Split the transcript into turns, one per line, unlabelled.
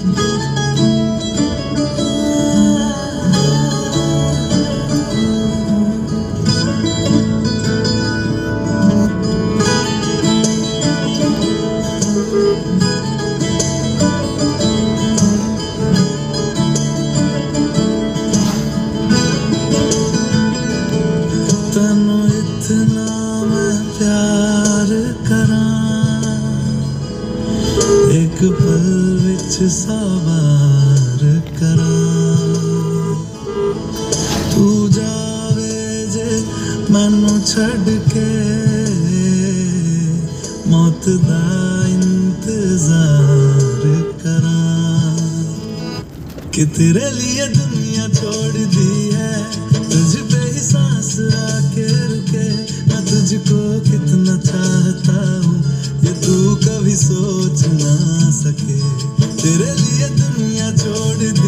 तनु इतना मैं प्यार करां, एक पल विच सवार करां। तू जावे जे मैनू छड़ के, मौत दा इंतजार करां। कि तेरे लिए दुनिया छोड़ दी है, तुझ पे ही सांस आके रुके। मैं तुझको कितना चाहता हूँ ये तू कभी सोच ना सके। तेरे लिए दुनिया छोड़ दी